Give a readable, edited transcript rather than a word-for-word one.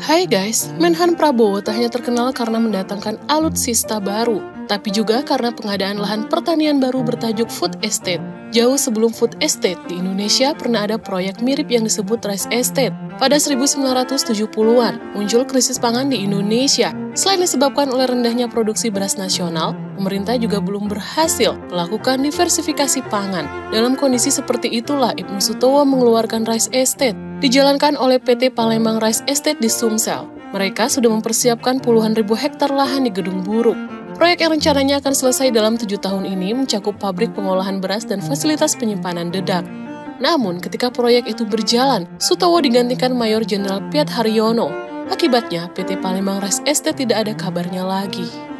Hai guys, Menhan Prabowo tak hanya terkenal karena mendatangkan alutsista baru, tapi juga karena pengadaan lahan pertanian baru bertajuk food estate. Jauh sebelum food estate, di Indonesia pernah ada proyek mirip yang disebut rice estate. Pada 1970-an, muncul krisis pangan di Indonesia. Selain disebabkan oleh rendahnya produksi beras nasional, pemerintah juga belum berhasil melakukan diversifikasi pangan. Dalam kondisi seperti itulah Ibnu Sutowo mengeluarkan rice estate, dijalankan oleh PT Palembang Rice Estate di Sumsel. Mereka sudah mempersiapkan puluhan ribu hektar lahan di Gedung Buruk. Proyek yang rencananya akan selesai dalam 7 tahun ini mencakup pabrik pengolahan beras dan fasilitas penyimpanan dedak. Namun, ketika proyek itu berjalan, Sutowo digantikan Mayor Jenderal Piat Haryono. Akibatnya, PT Palembang Rice Estate tidak ada kabarnya lagi.